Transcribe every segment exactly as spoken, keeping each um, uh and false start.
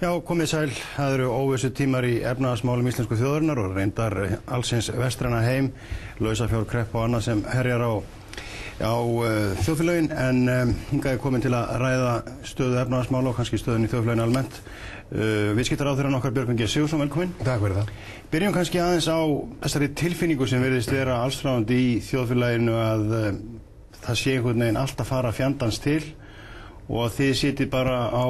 Já, komið sæl. Það eru óvissu tímar í efnahagsmálum íslensku þjóðarinnar og reyndar allsins vestræna heim, lausafjárkreppa og annað sem herjar á, á uh, þjóðfélögin, en um, hingað er komin til að ræða stöðu efnahagsmála og kannski stöðun í þjóðfélögin almennt. Uh, Viðskiptaráðherrann okkar Björgvin G Sigurðsson, velkomin. Takk fyrir það. Byrjum kannski aðeins á þessari tilfinningu sem virðist vera allsráðandi í þjóðfélaginu að uh, það sé einhvern veginn allt að fara fjandans til og að þið sitið bara á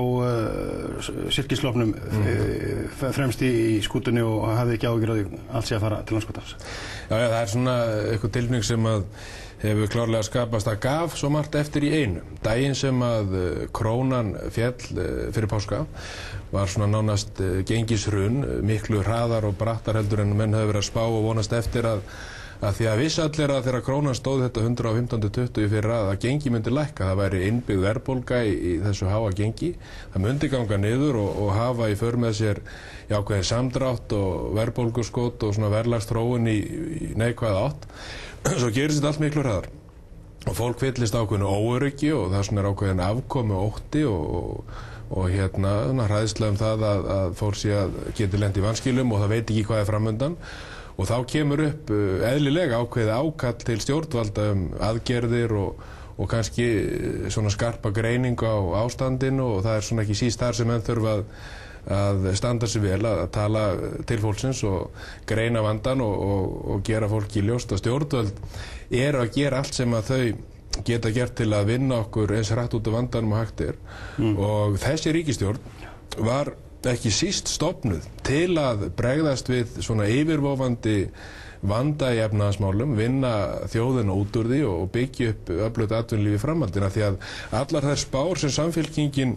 uh, silkislofnum mm. uh, fremst í, í skútunni og hafið ekki áhyggjur af því allt sé að fara til landskotans. Já, já, það er svona eitthvað tilfinning sem að hefur klárlega skapast að gaf svo margt eftir í einu. Daginn sem að uh, krónan féll uh, fyrir páska var svona nánast uh, gengishrun, miklu hraðar og brattar heldur en menn hefur verið að spá og vonast eftir að að því að viss allir að þegar krónan stóð þetta hundrað og fimmtán til tuttugu fyrir að að gengi myndi lækka, það væri innbyggð verðbólga í, í þessu háa gengi, það myndi ganga niður og, og hafa í för með sér jákvæðin samdrátt og verðbólguskot og svona verðlagsþróun í, í neikvæða átt. Svo gerist þetta allt miklu hraðar og fólk fyllist ákveðinu óöryggi og það svona er ákveðin afkomu ótti og, og, og hérna hræðsla um það að, að fólk sé að geti lent í vanskilum og það veit ekki hvað er framundan. Og þá kemur upp eðlilega ákveðið ákall til stjórnvalda um aðgerðir og, og kannski svona skarpa greiningu á ástandinu og það er svona ekki síst þar sem menn þurfa að, að standa sig vel að tala til fólksins og greina vandan og, og, og gera fólki ljóst að stjórnvöld eru að gera allt sem að þau geta gert til að vinna okkur eins hratt út af vandanum og hægt er mm. og þessi ríkisstjórn var ekki síst stofnuð til að bregðast við svona yfirvofandi vanda í efnahagsmálum, vinna þjóðina út úr því og byggja upp öflugt atvinnulíf í framhaldinu því að allar þær spár sem Samfylkingin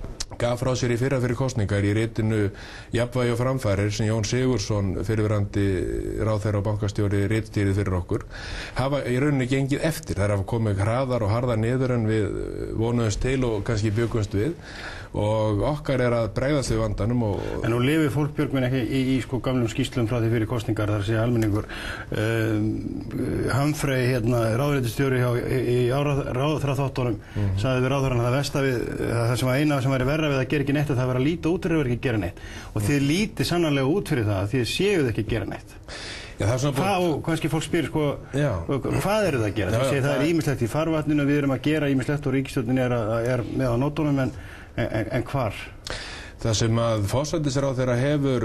gaf frá sér í fyrra fyrir kosningar í ritinu Jafnvægi og framfarir sem Jón Sigurðsson fyrirverandi ráðherra og bankastjóri ritstýrið fyrir okkur hafa í rauninni gengið eftir. Þær hafa komið hraðar og harðar niður en við vonuðumst til og kannski bjökumst við og okkar er að bregðast við vandanum og... En nú lifir fólk Björgvin ekki í, í sko gamlum skýrslum frá því fyrir kosningar þar sé almenningur um, Humphrey hérna ráðuneytisstjóri hjá í, í ráðherraþáttunum mm-hmm. sagði við ráðherrann að það versta við það sem var eina sem væri verra við að gera ekki neitt að það var að líta út fyrir að ekki gera neitt og mm. þið lítið sannarlega út fyrir það að þið séuð ekki að gera neitt. Já, það er svona hvað, og kannski fólk spyr sko, hvað eru það að gera? Já, það, það er ýmislegt í farvatninu, við erum að gera ýmislegt og ríkisstjórnin er, er með á nótunum en, en, en hvar? Það sem að forsætisráðherra hefur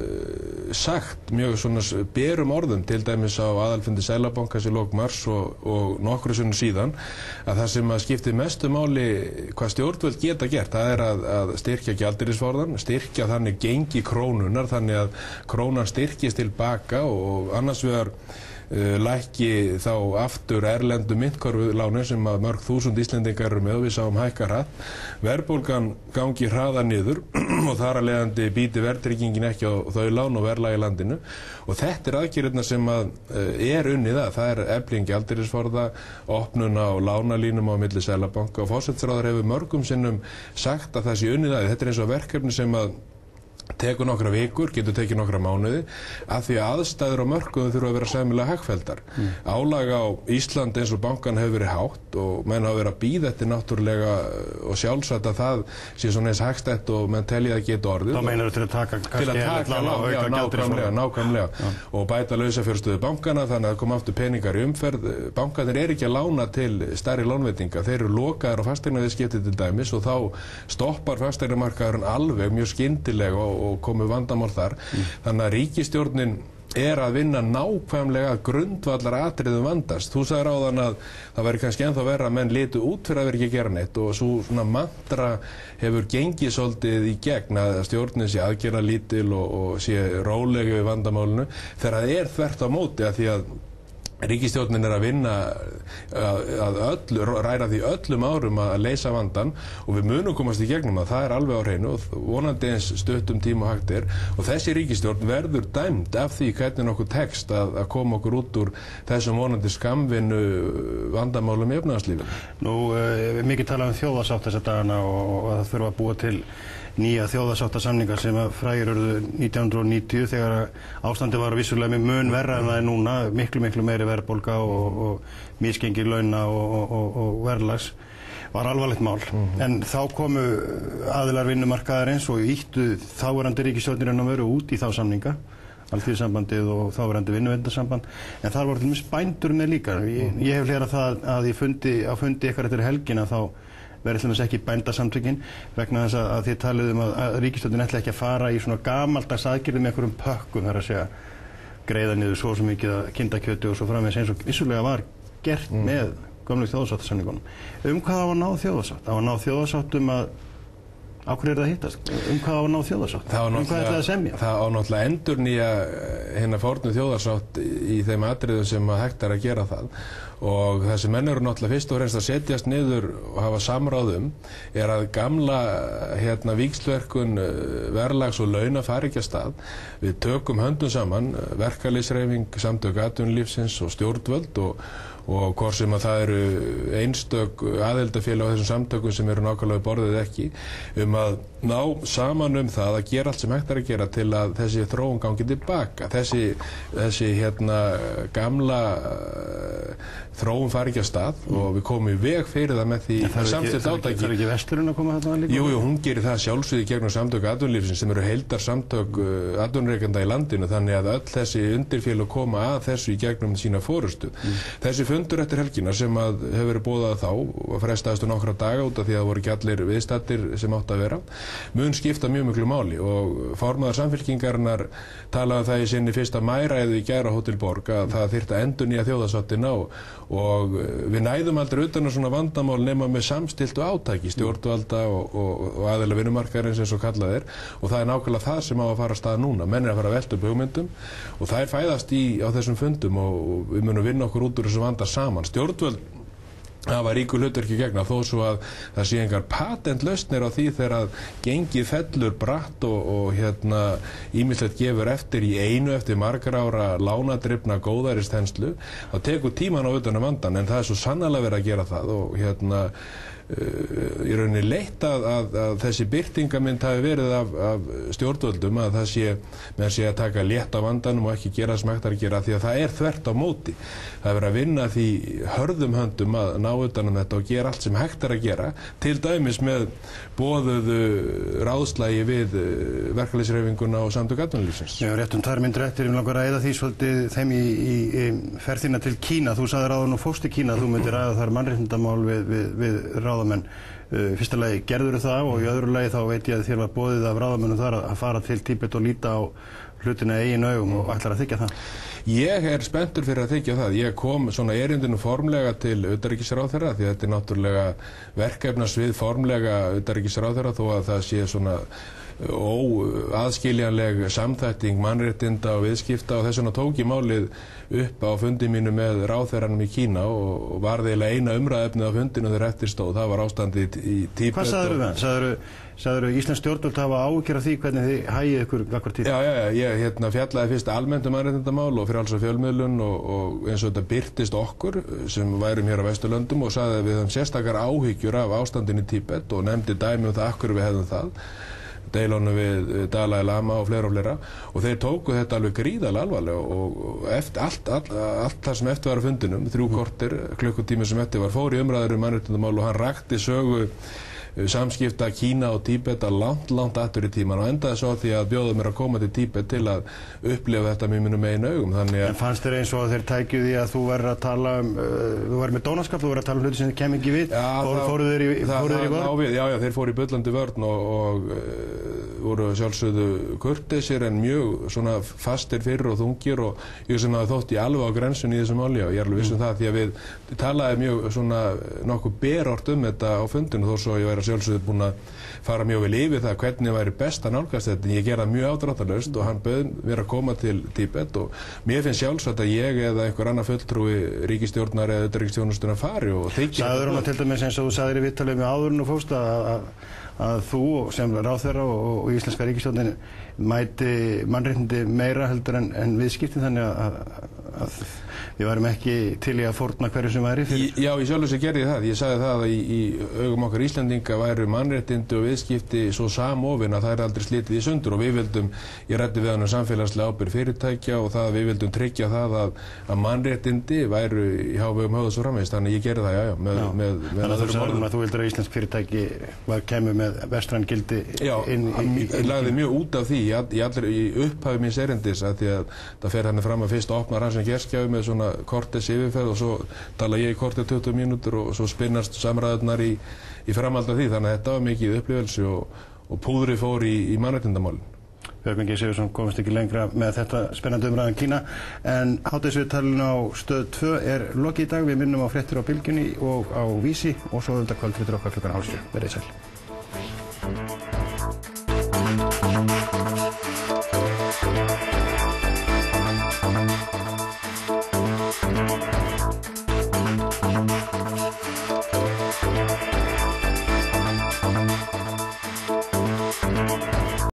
uh, sagt mjög svona berum orðum til dæmis á aðalfundi Seðlabankans í lok mars og, og nokkru sinnum síðan að það sem að skiptir mestu máli hvað stjórnvöld geta gert það er að, að styrkja gjaldeyrisforðann, styrkja þannig gengi krónunar þannig að krónan styrkist tilbaka og annars vegar Uh, lækki þá aftur erlendu myntkörfulánin sem að mörg þúsund Íslendingar eru með og við sáum hækka hratt verðbólgan gangi hraða niður og þar að leiðandi býti verðtryggingin ekki á þau lán og verðlag í landinu og þetta er aðgerðirna sem að uh, er unnið að það er efling gjaldeyrisforða opnun á lánalínum á milli Seðlabanka og forsætisráðherra hefur mörgum sinnum sagt að það sé unnið að þetta er eins og verkefni sem að tekur nokkra vikur, getur tekið nokkra mánuði af því að aðstæður á mörkuðum þurfa að vera sæmilega hagfelldar. Mm. Álag á Íslandi eins og bankan hefur verið hátt og menn hafa verið að bíða eftir náttúrulega og sjálfsagt að það sé svona eins hagstætt og menn telji að geta orðið. Þá meinar þú til að taka til að taka lá, já, nákvæmlega, nákvæmlega ja. Og bæta lausafjárstöðu bankana þannig að það kom aftur peningar í umferð. Bankarnir er ekki að lána til stærri lánveitinga, þeir eru lokaðir á fasteignaviðskipti til dæmis og þá stoppar fasteignamarkaðurinn alveg mjög skyndilega og og komið vandamál þar. Mm. Þannig að ríkisstjórnin er að vinna nákvæmlega grundvallar atriðum vandast. Þú sagðir áðan að það væri kannski ennþá verra að menn litu út fyrir að vera ekki að gera neitt og svo svona mantra hefur gengið svolítið í gegn að stjórnin sé aðgera lítil og, og sé rólega við vandamálinu þegar það er þvert á móti að því að ríkisstjórnin er að vinna að, að öllu, ræra því öllum árum að leysa vandan og við munum komast í gegnum að það er alveg á hreinu og vonandi eins stuttum tíma og hægt er og þessi ríkisstjórn verður dæmd af því hvernig nokkuð tekst að, að koma okkur út úr þessum vonandi skamvinnu vandamálum í efnahagslífinu. Nú, uh, mikið talað um þjóðarsátt þessa dagana og, og að það þurfa að búa til nýja þjóðarsáttasamningar sem að frægir urðu nítján hundruð og níutíu þegar ástandið var vissulega með mun verra en það er núna, miklu miklu meiri verðbólga og, og misgengi launa og, og, og verðlags var alvarlegt mál. Mm-hmm. En þá komu aðilar vinnumarkaðarins og ýttu þáverandi ríkisstjórnirinn að vera út í þá samninga, Alþýðusambandið og þáverandi vinnuveitendasamband, en þar voru til dæmis bændur með líka. Ég, ég hef hlera það að ég fundi, á fundi ykkar eftir helgina þá verið til dæmis ekki bændasamtökin vegna þess að, að þið talið um að, að ríkisstjórnin ætla ekki að fara í svona gamaldags aðgerðum með einhverjum pökkum, þar að segja greiða niður svo sem mikið að kindakjöti og svo framvegis eins og vissulega var gert mm. með gömlu þjóðarsáttasamningunum. Um hvað á að ná þjóðarsátt? Á að ná þjóðarsátt um að á hverju er það að hittast? Um hvað á að ná þjóðarsátt? Um hvað er það að semja? Það á náttúrulega endurnýja hérna fornu þjóðarsátt í þeim atriðum sem að hægt er að gera það, og það sem menn eru náttúrulega fyrst og fremst að setjast niður og hafa samráðum er að gamla hérna víxlverkun verðlags og launa fari ekki að stað. Við tökum höndum saman, verkalýðshreyfing, samtök atvinnulífsins og stjórnvöld og og hvort sem að það eru einstök aðildafélag á þessum samtökum sem eru nákvæmlega borðið ekki, um að ná saman um það að gera allt sem hægt er að gera til að þessi þróun gangi tilbaka. Þessi, þessi hérna gamla uh, þróun fari ekki að stað mm. og við komum í veg fyrir það með því samstillt átaki. Það er ekki vesturinn að koma þetta líka? Jú, jú, hún gerir það sjálfsögðu gegnum samtök atvinnulífsins sem eru heildar samtök uh, atvinnurekenda í landinu, þannig að öll þessi undirfélög koma að þessu í gegnum sína forystu. Mm. Þessi fundur eftir helgina sem að hefur verið boðað þá og frestaðist um nokkra daga út af því að það voru ekki allir viðstaddir sem átt að vera, mun skipta mjög miklu máli, og formaður Samfylkingarinnar talaði það í sinni fyrsta mæræðu í gær á Hótel Borg að það þyrfti að endurnýja þjóðarsáttina og, og við næðum aldrei utan á svona vandamál nema með samstiltu átaki stjórnvalda og, og, og aðeila vinnumarkaðarins eins og kallað er, og það er nákvæmlega það sem á að fara að stað núna. Menn er að fara að velta upp hugmyndum og það er fæðast í á þessum fundum og, og við munum vinna okkur út úr þessu vanda saman. Stjórnvöld hafa ríku hlutverki gegna þó svo að það sé engar patentlausnir á því þegar að gengið fellur bratt og, og hérna ýmislegt gefur eftir í einu eftir margar ára lánadrifna góðæristenslu, þá tekur tíman á utan um vandan, en það er svo sannarlega verið að gera það og hérna í rauninni leitt að, að, að þessi birtingamynd hafi verið af, af stjórnvöldum að það sé, með sé að taka létt á vandanum og ekki gera sem hægt er að gera, því að það er þvert á móti. Það er verið að vinna því hörðum höndum að ná utan um þetta og gera allt sem hægt er að gera, til dæmis með boðuðu ráðslagi við verkalýðshreyfinguna og samtök atvinnulífsins. Já, rétt um tvær mínútur eftir, ég vil langar að eyða því svolítið þeim í, í, í ferðina til Kína. Þú sagðir áður nú fórst til Kína, þú myndir ræða þar mannréttindamál við, við, við ráðamenn. Uh, fyrsta lagi gerður það og í öðru lagi þá veit ég að þér var boðið af ráðamennum þar að fara til Tíbet og líta á hlutina eigin augum og ætlar að þykja það. Ég er spenntur fyrir að þykja það. Ég kom svona erindinu formlega til utanríkisráðherra því að þetta er náttúrulega verkefnasvið formlega utanríkisráðherra þó að það sé svona óaðskiljanleg samþætting mannréttinda og viðskipta, og þess vegna tók ég málið upp á fundi mínu með ráðherranum í Kína og var eiginlega eina umræðefnið á fundinu þegar eftir stóð. Það var ástandið í Tíbet. Hvað sagðirðu það? Sagðirðu, sagðirðu Íslensk stjórnvöld hafa áhyggjur af því hvernig þið hægið ykkur gagnvart Tíbet? Já, já, já, ég hérna, fjallaði fyrst almennt um mannréttindamál og frjálsa fjölmiðlun og, og eins og þetta birtist okkur sem værum hér á Vesturlöndum og sagði að við höfum sérstakar áhyggjur af ástandinu í Tíbet og nefndi dæmi um það af hverju við hefðum það, deilunum við Dalai Lama og fleira og fleira, og þeir tóku þetta alveg gríðarlega alvarlega og eftir, allt, allt, allt það sem eftir var á fundinum, þrjú korter, klukkutími sem eftir var, fór í umræður um mannréttindamál og hann rakti sögu samskipta Kína og Tíbet að langt, langt aftur í tíman og endaði svo því að bjóða mér að koma til Tíbet til að upplifa þetta með mínum eigin augum. Þannig að... En fannst þér eins og að þeir tækju því að þú verður að tala um, uh, þú verður með dónaskap, þú verður að tala um hluti sem þið kem ekki við, já, Fór, fóru þeir í, fóru þeir í vörn? Já, já, þeir fóru í bullandi vörn og, og uh, voru sjálfsögðu kurteisir en mjög svona fastir fyrir og þungir og ég sem hafi þótt í alveg á grensun í þessum máli og ég er alveg viss um það því að við talaði mjög svona nokkuð berort um þetta á fundinu þó svo ég væri sjálfsögðu búin að fara mjög vel yfir það hvernig væri best að nálgast þetta, en ég gerði það mjög ádráttarlaust og hann bauð mér að koma til Tíbet og mér finnst sjálfsagt að ég eða einhver annar fulltrúi ríkisstjórnar eða utanríkisþjónustunnar fari og þykir... Sagður hún til dæmis eins og þú sagðir í viðtalið með áðurinn og fórst að, að, að þú sem ráðherra og, og íslenska ríkisstjórnin mæti mannréttindi meira heldur en, en viðskipti, þannig að, að við varum ekki til í að fórna hverju sem væri fyrir. Í, já, í sjálfu sér gerði ég það. Ég sagði það að í, í augum okkar Íslendinga væru mannréttindi og viðskipti svo samofin að það er aldrei slitið í sundur og við vildum, ég ræddi við hann um samfélagslega ábyrgð fyrirtækja og það að við vildum tryggja það að, að mannréttindi væru í hávegum höfðu svo framvegis, þannig ég gerði það, já, já, með, já. með, með Þannig að þú sagðum að þú vildur að íslensk fyrirtæki var kemur með vestræn gildi já, inn í... Já, ég lagði mjög út af því, í, allir, í upphafi míns erindis að því að það fer hann fram að fyrst opnar hann sem gerskjafi með svona kortes yfirferð og svo tala ég í kortið tuttugu mínútur og svo spinnast samræðurnar í, í framhald af því, þannig að þetta var mikið upplifelse og, og púðri fór í, í mannréttindamálin. Björgvin G. Sigurðsson komist ekki lengra með þetta spennandi umræðan Kína en hádegisviðtalinu á Stöð tvö er lokið í dag. Við minnum á fréttir á Bylgjunni og á Vísi og svo auðvitað kvöldfréttir okkar klukkan hálf sjö. Verið sæl.